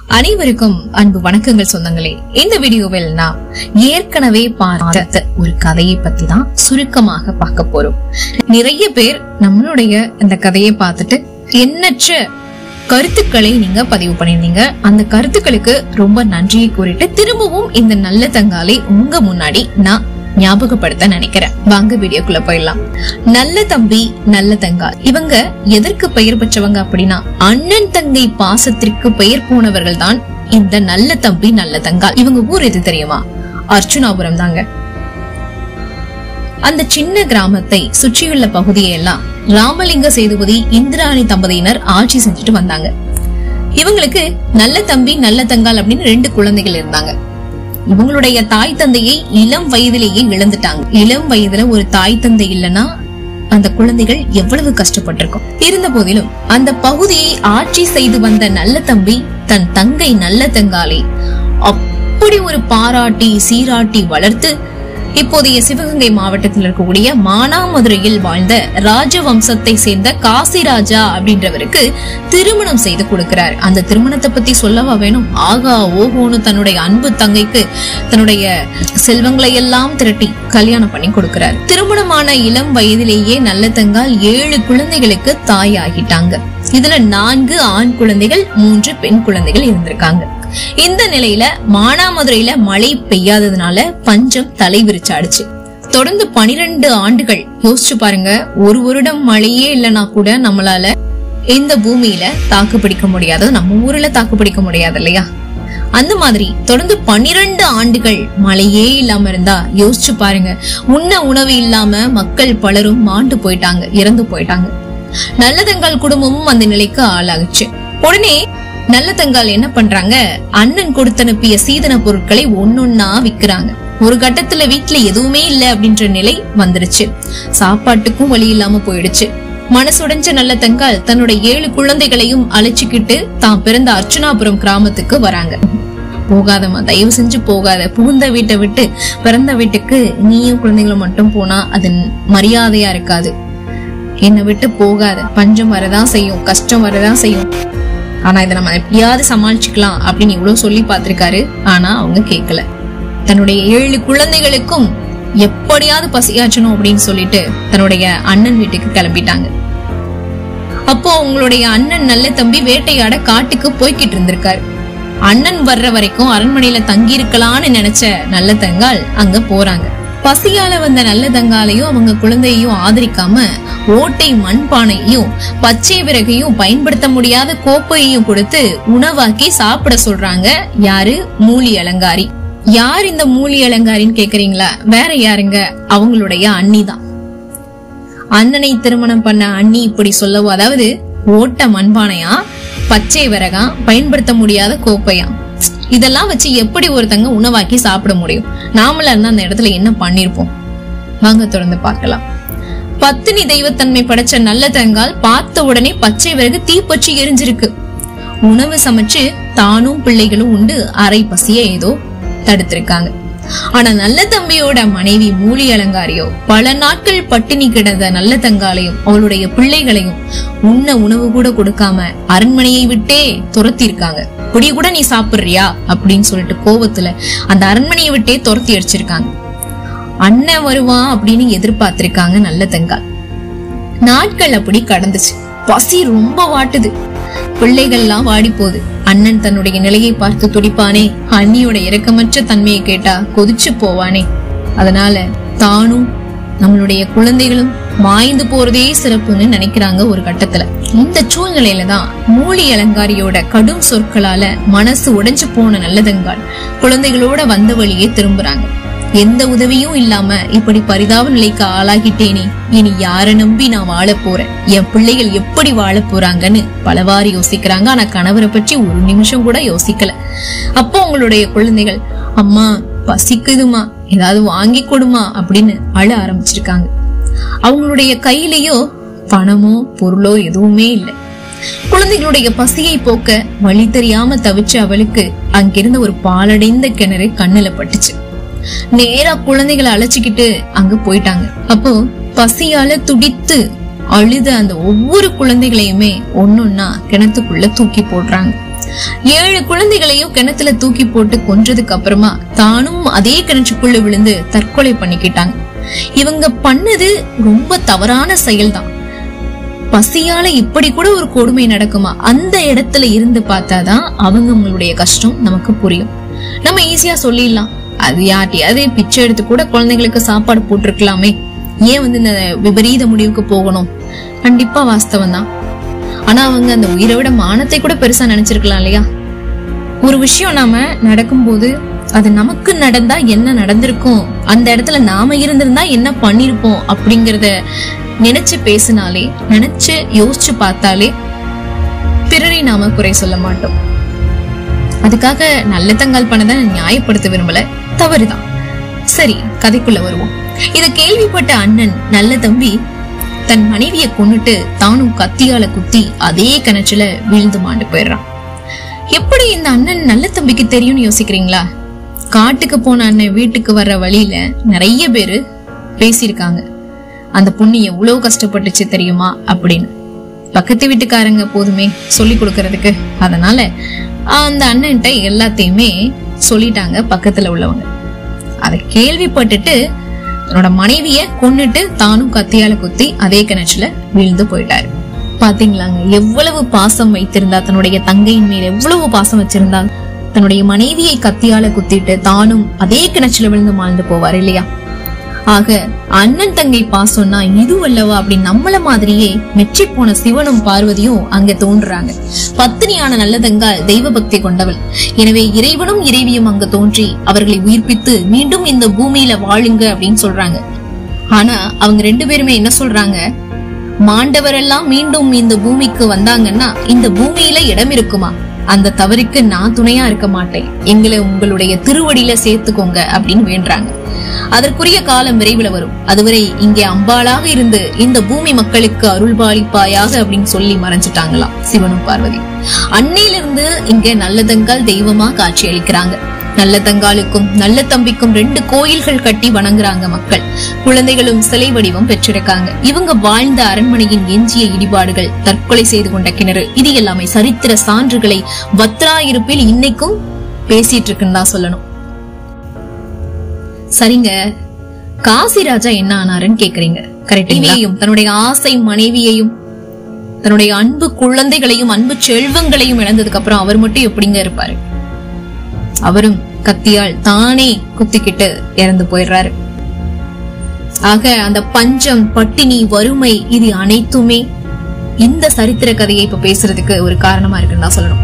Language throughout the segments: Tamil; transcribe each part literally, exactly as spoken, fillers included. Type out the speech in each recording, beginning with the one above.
அனைவருக்கும் அன்பு வணக்கங்கள் சொந்தங்களே. இந்த வீடியோவில் நாம் ஏற்கனவே பார்த்த ஒரு கதையை பத்தி தான் சுருக்கமாக பார்க்க போறோம். நிறைய பேர் நம்மளுடைய இந்த கதையை பார்த்துட்டு எண்ணற்ற கருத்துக்களை நீங்க பதிவு பண்ணிருந்தீங்க. அந்த கருத்துக்களுக்கு ரொம்ப நன்றியை கூறிட்டு திரும்பவும் இந்த நல்ல தங்காலை உங்க முன்னாடி நான் ஞாபகப்படுத்த நினைக்கிறேன். வாங்க வீடியோக்குள்ள போயிடலாம். நல்ல தம்பி நல்ல தங்கால் இவங்க எதற்கு பெயர் பெற்றவங்க அப்படின்னா, அண்ணன் தங்கை பாசத்திற்கு பெயர் போனவர்கள் தான் இந்த நல்ல தம்பி நல்ல தங்கால். இவங்க ஊர் எது தெரியுமா? அர்ச்சுனாபுரம் தாங்க. அந்த சின்ன கிராமத்தை சுற்றியுள்ள பகுதியெல்லாம் ராமலிங்க சேதுபதி இந்திராணி தம்பதியினர் ஆட்சி செஞ்சுட்டு வந்தாங்க. இவங்களுக்கு நல்ல தம்பி நல்ல தங்கால் அப்படின்னு ரெண்டு குழந்தைகள் இருந்தாங்க. இவங்களுடைய தாய் தந்தையை இளம் வயதிலேயே இழந்துட்டாங்க. இளம் வயதுல ஒரு தாய் தந்தை இல்லைன்னா அந்த குழந்தைகள் எவ்வளவு கஷ்டப்பட்டிருக்கும். இருந்த போதிலும் அந்த பகுதியை ஆட்சி செய்து வந்த நல்ல தம்பி தன் தங்கை நல்ல தங்காலை அப்படி ஒரு பாராட்டி சீராட்டி வளர்த்து இப்போதைய சிவகங்கை மாவட்டத்தில் இருக்கக்கூடிய மானாமதுரையில் வாழ்ந்த ராஜவம்சத்தை சேர்ந்த காசிராஜா அப்படின்றவருக்கு திருமணம் செய்து கொடுக்கிறார். அந்த திருமணத்தை பத்தி சொல்லவா வேணும்? ஆகா ஓஹோன்னு தன்னுடைய அன்பு தங்கைக்கு தன்னுடைய செல்வங்களை எல்லாம் திரட்டி கல்யாணம் பண்ணி கொடுக்கிறார். திருமணமான இளம் வயதிலேயே நல்ல தங்கால் ஏழு குழந்தைகளுக்கு தாய் ஆகிட்டாங்க. இதுல நான்கு ஆண் குழந்தைகள், மூன்று பெண் குழந்தைகள் இருந்திருக்காங்க. இந்த நிலையில மானாமதுரையில மழை பெய்யாததுனால பஞ்சம் தலை விரிச்சாடுச்சு. தொடர்ந்து பனிரெண்டு ஆண்டுகள் யோசிச்சு பாருங்க. ஒரு வருடம் மழையே இல்லைன்னா கூட நம்மளால இந்த பூமியில தாக்கு பிடிக்க முடியாது, நம்ம ஊர்ல தாக்கு பிடிக்க முடியாது இல்லையா? அந்த மாதிரி தொடர்ந்து பனிரெண்டு ஆண்டுகள் மழையே இல்லாம இருந்தா யோசிச்சு பாருங்க. உண்ண உணவு இல்லாம மக்கள் பலரும் மாண்டு போயிட்டாங்க, இறந்து போயிட்டாங்க. நல்ல தங்கால் குடும்பமும் அந்த நிலைக்கு ஆளாகுச்சு. உடனே நல்ல தங்கால் என்ன பண்றாங்க, அண்ணன் கொடுத்தனுப்பிய சீதன பொருட்களை ஒன்னொன்னா விக்கிறாங்க. ஒரு கட்டத்துல வீட்டுல எதுவுமே இல்ல அப்படின்ற நிலை வந்துருச்சு. சாப்பாட்டுக்கும் வழி இல்லாம போயிடுச்சு. மனசுடைஞ்ச நல்ல தங்கால் தன்னுடைய ஏழு குழந்தைகளையும் அழைச்சுக்கிட்டு தான் பிறந்த அர்ச்சுனாபுரம் கிராமத்துக்கு வராங்க. போகாதமா, தயவு செஞ்சு போகாத. புகுந்த வீட்டை விட்டு பிறந்த வீட்டுக்கு நீயும் குழந்தைகளும் மட்டும் போனா அது மரியாதையா இருக்காது. என்னை விட்டு போகாத. பஞ்சம் வரதான் செய்யும், கஷ்டம் வரதான் செய்யும். ஆனா இதை நம்ம எப்படியாவது சமாளிச்சுக்கலாம் அப்படின்னு இவ்வளவு சொல்லி பார்த்திருக்காரு. ஆனா அவங்க கேட்கல. தன்னுடைய ஏழு குழந்தைகளுக்கும் எப்படியாவது பசியாச்சணும் அப்படின்னு சொல்லிட்டு தன்னுடைய அண்ணன் வீட்டுக்கு கிளம்பிட்டாங்க. அப்போ அவங்களுடைய அண்ணன் நல்ல தம்பி வேட்டையாட காட்டுக்கு போய்கிட்டு இருந்திருக்காரு. அண்ணன் வர்ற வரைக்கும் அரண்மனையில தங்கி இருக்கலாம்னு நினைச்ச நல்ல தங்கால் அங்க போறாங்க. பசியால வந்த நல்ல தங்காலையும் அவங்க குழந்தையையும் ஆதரிக்காம ஓட்டை மண்பானையையும் பச்சை விறகையும் பயன்படுத்த முடியாத கோப்பையையும் கொடுத்து உணவாக்கி சாப்பிட சொல்றாங்க. யாரு? மூலி அலங்காரி. யார் இந்த மூலி அலங்காரின்னு கேக்குறீங்களா? வேற யாருங்க? அவங்களுடைய அண்ணி தான். அண்ணனை திருமணம் பண்ண அண்ணி இப்படி சொல்லவோ, அதாவது ஓட்ட மண்பானையா, பச்சை விறகா, பயன்படுத்த முடியாத கோப்பையா, இதெல்லாம் வச்சு எப்படி ஒருத்தங்க உணவாக்கி சாப்பிட முடியும்? நாமளா இருந்தா அந்த இடத்துல என்ன பண்ணிருப்போம்? வாங்க தொடர்ந்து பார்க்கலாம். பத்தினி தெய்வத்தன்மை படைச்ச நல்ல தங்கால் பார்த்த உடனே பச்சை விறகு தீப்பற்றி எரிஞ்சிருக்கு. உணவு சமைச்சு தானும் பிள்ளைகளும் உண்டு அரை பசிய ஏதோ தடுத்திருக்காங்க. ஆனா நல்ல தம்பியோட மனைவி மூலி அலங்காரியோ பல நாட்கள் பட்டினி கிடந்த நல்ல தங்காலையும் அவளுடைய பிள்ளைகளையும் உண்ண உணவு கூட கொடுக்காம அரண்மனையை விட்டே துரத்தி இருக்காங்க. குடிய கூட நீ சாப்பிடுறியா அப்படின்னு சொல்லிட்டு கோவத்துல அந்த அரண்மனையை விட்டே துரத்தி அடிச்சிருக்காங்க. அண்ணன் வருவான் அப்படின்னு எதிர்பார்த்திருக்காங்க நல்ல தங்கால். நாட்கள் அப்படி கடந்துச்சு. பசி ரொம்ப வாட்டுது. பிள்ளைகள்லாம் வாடி போகுது. அண்ணன் தன்னுடைய நிலையை பார்த்து துடிப்பானே, அண்ணியோட இரக்கமற்ற தன்மையை கேட்டா கொதிச்சு போவானே. அதனால தானும் நம்மளுடைய குழந்தைகளும் மாய்ந்து போறதே சிறப்புன்னு நினைக்கிறாங்க ஒரு கட்டத்துல. இந்த சூழ்நிலையில தான் மூலி அலங்காரியோட கடும் சொற்களால மனசு உடைஞ்சு போன நல்ல தங்கால் குழந்தைகளோட வந்த வழியே திரும்புறாங்க. எந்த உதவியும் இல்லாம இப்படி பரிதாப நிலைக்கு ஆளாகிட்டேனே, இனி யார நம்பி நான் வாழ போறேன், என் பிள்ளைகள் எப்படி வாழ போறாங்கன்னு பலவாறு யோசிக்கிறாங்க. ஆனா கணவரை பற்றி ஒரு நிமிஷம் கூட யோசிக்கல. அப்போ உங்களுடைய குழந்தைகள், அம்மா பசிக்குதுமா, ஏதாவது வாங்கி கொடுமா அப்படின்னு அழ ஆரம்பிச்சிருக்காங்க. அவங்களுடைய கையிலயோ பணமோ பொருளோ எதுவுமே இல்லை. குழந்தைகளுடைய பசியை போக்க வழி தெரியாம தவிச்ச அவளுக்கு அங்கிருந்த ஒரு பாலடைந்த கிணறு கண்ணுல பட்டுச்சு. நேரா குழந்தைகளை அழைச்சுக்கிட்டு அங்க போயிட்டாங்க. அப்போ பசியால துடித்து அழுத அந்த ஒவ்வொரு குழந்தைகளையுமே ஒன்னொன்னா கிணத்துக்குள்ள தூக்கி போடுறாங்க. ஏழு குழந்தைகளையும் கிணத்துல தூக்கி போட்டு கொன்றதுக்கு அப்புறமா தானும் அதே கிணற்றுக்குள்ள விழுந்து தற்கொலை பண்ணிக்கிட்டாங்க. இவங்க பண்ணது ரொம்ப தவறான செயல்தான். பசியால இப்படி கூட ஒரு கொடுமை நடக்குமா? அந்த இடத்துல இருந்து பார்த்தாதான் அவங்களுடைய கஷ்டம் நமக்கு புரியும். நம்ம ஈஸியா சொல்லிடலாம், அது யார்ட்டி அதே பிச்சை எடுத்து கூட குழந்தைங்களுக்கு சாப்பாடு போட்டிருக்கலாமே, ஏன் வந்து இந்த விபரீத முடிவுக்கு போகணும்? கண்டிப்பா வாஸ்தவம் தான். ஆனா அவங்க அந்த உயிரை விட மானத்தை கூட பெருசா நினைச்சிருக்கலாம் இல்லையா? ஒரு விஷயம் நாம நடக்கும் போது அது நமக்கு நடந்தா என்ன நடந்திருக்கும், அந்த இடத்துல நாம இருந்திருந்தா என்ன பண்ணிருப்போம் அப்படிங்கறத நினைச்சு பேசினாலே, நினைச்சு யோசிச்சு பார்த்தாலே பிறரை நாம குறை சொல்ல மாட்டோம். அதுக்காக நல்ல தங்கால் பண்ணதை நியாயப்படுத்த விரும்பல, தவறுதான். சரி, கதைக்குள்ள வருவோம். இத கேள்விப்பட்ட அண்ணன் நல்ல தம்பி தன் மனைவிய கொன்னுட்டு தானும் கத்தியால குத்தி அதே கிணற்றுல வீழ்ந்து மாண்டு போயிடுறான். எப்படி இந்த அண்ணன் நல்ல தம்பிக்கு தெரியும்னு யோசிக்கிறீங்களா? காட்டுக்கு போன அண்ணன் வீட்டுக்கு வர்ற வழியில நிறைய பேரு பேசியிருக்காங்க, அந்த பொண்ணு எவ்வளவு கஷ்டப்பட்டுச்சு தெரியுமா அப்படின்னு. பக்கத்து வீட்டுக்காரங்க போதுமே சொல்லி கொடுக்கறதுக்கு. அதனால அந்த அண்ணன்ட்ட எல்லாத்தையுமே சொல்லிட்டாங்க பக்கத்துல உள்ளவங்க. அதை கேள்விப்பட்டுட்டு தன்னோட மனைவிய கொன்னுட்டு தானும் கத்தியால குத்தி அதே கிணற்றுல வீழ்ந்து போயிட்டாரு. பாத்தீங்களாங்க, எவ்வளவு பாசம் வைத்திருந்தா, தன்னுடைய தங்கையின் மேல எவ்வளவு பாசம் வச்சிருந்தா தன்னுடைய மனைவியை கத்தியால குத்திட்டு தானும் அதே கிணற்றுல விழுந்து மாழ்ந்து போவார் இல்லையா? ஆக அண்ணன் தங்கை பாசம்னா இது அல்லவா அப்படின்னு நம்மள மாதிரியே மெச்சி போன சிவனும் பார்வதியும் அங்க தோன்றாங்க. பத்தினியான நல்ல தங்கால் தெய்வ பக்தி கொண்டவள். எனவே இறைவனும் இறைவியும் அங்க தோன்றி அவர்களை உயிர்ப்பித்து மீண்டும் இந்த பூமியில வாழுங்க அப்படின்னு சொல்றாங்க. ஆனா அவங்க ரெண்டு பேருமே என்ன சொல்றாங்க, மாண்டவரெல்லாம் மீண்டும் இந்த பூமிக்கு வந்தாங்கன்னா இந்த பூமியில இடம் இருக்குமா? அந்த தவறுக்கு நான் துணையா இருக்க மாட்டேன், எங்களை உங்களுடைய திருவடியில சேர்த்துக்கோங்க அப்படின்னு வேண்டாங்க. அதற்குரிய காலம் விரைவில் வரும். அதுவரை இங்கே அம்பாளாக இருந்து இந்த பூமி மக்களுக்கு அருள்பாலிப்பாயாக அப்படின்னு சொல்லி மறைஞ்சிட்டாங்களாம் சிவனும் பார்வதி. அன்னையிலிருந்து இங்க நல்லதங்கால் தெய்வமா காட்சி அளிக்கிறாங்க. நல்லதங்காலுக்கும் நல்ல தம்பிக்கும் ரெண்டு கோயில்கள் கட்டி வணங்குறாங்க மக்கள். குழந்தைகளும் சிலை வடிவம் பெற்றிருக்காங்க. இவங்க வாழ்ந்த அரண்மனையின் எஞ்சிய இடிபாடுகள், தற்கொலை செய்து கொண்ட கிணறு, இது எல்லாமே சரித்திர சான்றுகளை வத்ரா இருப்பில் இன்னைக்கும் பேசிட்டு இருக்குன்னு தான் சொல்லணும். சரிங்க, காசிராஜா என்ன ஆனாருன்னு கேக்குறீங்க, கரெக்டா? தன்னுடைய ஆசை மனைவியையும் தன்னுடைய அன்பு குழந்தைகளையும் அன்பு செல்வங்களையும் இழந்ததுக்கு அப்புறம் அவர் மட்டும் எப்படிங்க இருப்பாரு? அவரும் கத்தியால் தானே குத்திக்கிட்டு இறந்து போயிடுறாரு. ஆக அந்த பஞ்சம், பட்டினி, வறுமை இது அனைத்துமே இந்த சரித்திர கதையை இப்ப பேசுறதுக்கு ஒரு காரணமா இருக்குன்னு தான் சொல்லணும்.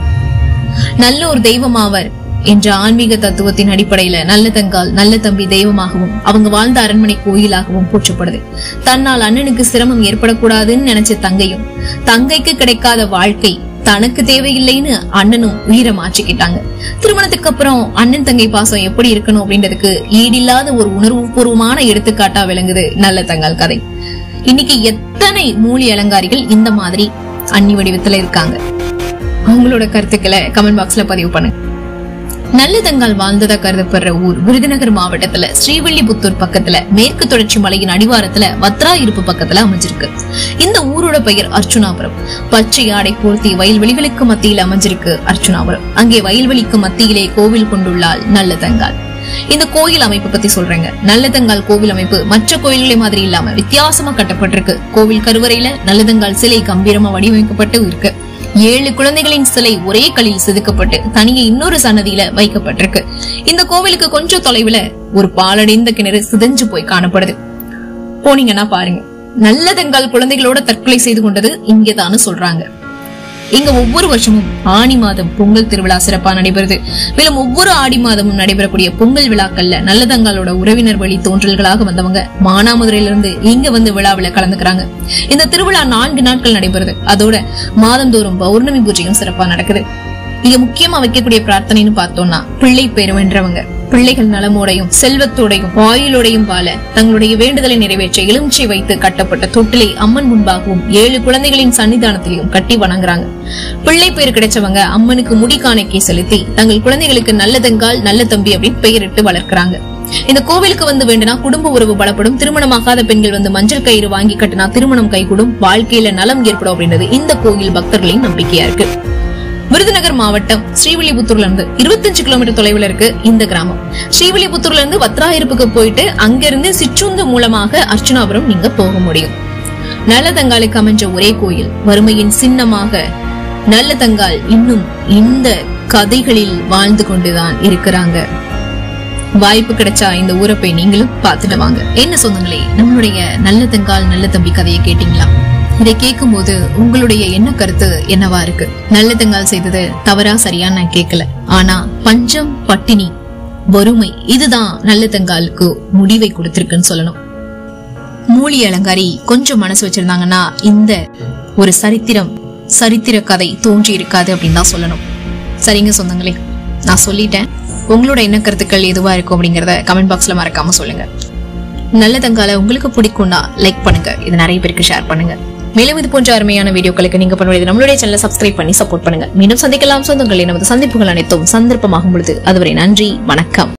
நல்ல ஒரு தெய்வமாவர் என்ற ஆன்மீக தத்துவத்தின் அடிப்படையில நல்ல தங்கால் நல்ல தம்பி தெய்வமாகவும் அவங்க வாழ்ந்த அரண்மனை கோயிலாகவும் போற்றப்படுது. தன்னால் அண்ணனுக்கு சிரமம் ஏற்படக்கூடாதுன்னு நினைச்ச தங்கையும், தங்கைக்கு கிடைக்காத வாழ்க்கை தனக்கு தேவையில்லைன்னு அண்ணனும் உயிரை மாற்றிக்கிட்டாங்க. திருமணத்துக்கு அப்புறம் அண்ணன் தங்கை பாசம் எப்படி இருக்கணும் அப்படின்றதுக்கு ஈடில்லாத ஒரு உணர்வு பூர்வமான எடுத்துக்காட்டா விளங்குது நல்ல தங்கால் கதை. இன்னைக்கு எத்தனை மூலி அலங்காரிகள் இந்த மாதிரி அன்னி வடிவத்துல இருக்காங்க. அவங்களோட கருத்துக்களை கமெண்ட் பாக்ஸ்ல பதிவு பண்ணுங்க. நல்லதங்கால் வாழ்ந்ததா கருதப்படுற ஊர் விருதுநகர் மாவட்டத்துல ஸ்ரீவில்லிபுத்தூர் பக்கத்துல மேற்கு தொடர்ச்சி மலையின் அடிவாரத்துல வத்ரா இருப்பு பக்கத்துல அமைஞ்சிருக்கு. இந்த ஊரோட பெயர் அர்ச்சுனாபுரம். பச்சை ஆடை போர்த்தி வயல்வெளிகளுக்கு மத்தியில் அமைஞ்சிருக்கு அர்ச்சுனாபுரம். அங்கே வயல்வெளிக்கு மத்தியிலே கோவில் கொண்டுள்ளாள் நல்லதங்கால். இந்த கோயில் அமைப்பு பத்தி சொல்றேங்க. நல்லதங்கால் கோவில் அமைப்பு மற்ற கோயில்களை மாதிரி இல்லாம வித்தியாசமா கட்டப்பட்டிருக்கு. கோவில் கருவறையில நல்லதங்கால் சிலை கம்பீரமா வடிவமைக்கப்பட்டு இருக்கு. ஏழு குழந்தைகளின் சிலை ஒரே கல்லில் செதுக்கப்பட்டு தனியே இன்னொரு சன்னதியில வைக்கப்பட்டிருக்கு. இந்த கோவிலுக்கு கொஞ்சம் தொலைவுல ஒரு பாலடைந்த கிணறு சிதைஞ்சு போய் காணப்படுது. போனீங்கன்னா பாருங்க. நல்லதங்கால் குழந்தைகளோட தற்கொலை செய்து கொண்டது இங்கேதான்னு சொல்றாங்க. இங்க ஒவ்வொரு வருஷமும் ஆடி மாதம் பொங்கல் திருவிழா சிறப்பா நடைபெறுது. மேலும் ஒவ்வொரு ஆடி மாதமும் நடைபெறக்கூடிய பொங்கல் விழாக்கள்ல நல்லதங்காலோட உறவினர் வழி தோன்றல்களாக வந்தவங்க மானாமதுரையிலிருந்து இங்க வந்து விழாவில கலந்துக்கிறாங்க. இந்த திருவிழா நான்கு நாட்கள் நடைபெறுது. அதோட மாதந்தோறும் பௌர்ணமி பூஜையும் சிறப்பா நடக்குது. இங்க முக்கியமா வைக்கக்கூடிய பிரார்த்தனைன்னு பார்த்தோம்னா, பிள்ளை பேரு வென்றவங்க பிள்ளைகள் நலமோடையும் செல்வத்தோடையும் வாயிலோடையும் வாழ தங்களுடைய வேண்டுதலை நிறைவேற்ற எலுமிச்சை வைத்து கட்டப்பட்ட தொட்டிலை அம்மன் முன்பாகவும் ஏழு குழந்தைகளின் சன்னிதானத்திலையும் கட்டி வணங்குறாங்க. பிள்ளை பேரு கிடைச்சவங்க அம்மனுக்கு முடி காணிக்கை செலுத்தி தங்கள் குழந்தைகளுக்கு நல்லதங்கால் நல்ல தம்பி அப்படின்னு பெயரிட்டு வளர்க்கிறாங்க. இந்த கோவிலுக்கு வந்து வேண்டுனா குடும்ப உறவு பலப்படும். திருமணமாகாத பெண்கள் வந்து மஞ்சள் கயிறு வாங்கி கட்டினா திருமணம் கைகூடும், வாழ்க்கையில நலம் ஏற்படும் அப்படின்றது இந்த கோயில் பக்தர்களின் நம்பிக்கையா இருக்கு. விருதுநகர் மாவட்டம் ஸ்ரீவில்லிபுத்தூர்ல இருந்து இருபத்தஞ்சு கிலோமீட்டர் தொலைவில் இருக்கு இந்த கிராமம். ஸ்ரீவில்லிபுத்தூர்ல இருந்து வத்ராயிருப்புக்கு போயிட்டு அங்கிருந்து சிற்றுந்து மூலமாக அர்ச்சுனாபுரம் நீங்க போக முடியும். நல்லதங்காலுக்கு அமைஞ்ச ஒரே கோயில், வறுமையின் சின்னமாக நல்லதங்கால் இன்னும் இந்த கதைகளில் வாழ்ந்து கொண்டுதான் இருக்கிறாங்க. வாய்ப்பு கிடைச்சா இந்த ஊரை போய் நீங்களும் பாத்துட்டு வாங்க. என்ன சொந்தங்களே, நம்மளுடைய நல்லதங்கால் நல்ல தம்பி கதையை கேட்டீங்களா? இதை கேட்கும் போது உங்களுடைய என்ன கருத்து என்னவா இருக்கு? நல்லதங்கால் செய்தது தவறா சரியா நான் கேட்கல. ஆனா பஞ்சம், பட்டினி, வறுமை இதுதான் நல்லதங்காலுக்கு முடிவை கொடுத்திருக்குன்னு சொல்லணும். மூலி அலங்காரி கொஞ்சம் மனசு வச்சிருந்தாங்கன்னா இந்த ஒரு சரித்திரம் சரித்திர கதை தோன்றி இருக்காது அப்படின்னு தான் சொல்லணும். சரிங்க சொந்தங்களே, நான் சொல்லிட்டேன். உங்களோட என்ன கருத்துக்கள் எதுவா இருக்கும் அப்படிங்கறத கமெண்ட் பாக்ஸ்ல மறக்காம சொல்லுங்க. நல்லதங்கால உங்களுக்கு பிடிக்கும்னா லைக் பண்ணுங்க, இது நிறைய பேருக்கு ஷேர் பண்ணுங்க. மேலும் இது போன்ற அருமையான வீடியோக்களுக்கு நீங்க பண்ணுவது நம்மளுடைய சேனலை சப்ஸ்கிரைப் பண்ணி சப்போர்ட் பண்ணுங்க. மீண்டும் சந்திக்கலாம் சொந்தங்களே. நமது சந்திப்புகள் அனைத்தும் சந்தர்ப்பமாகும் பொழுது. அதுவரை நன்றி, வணக்கம்.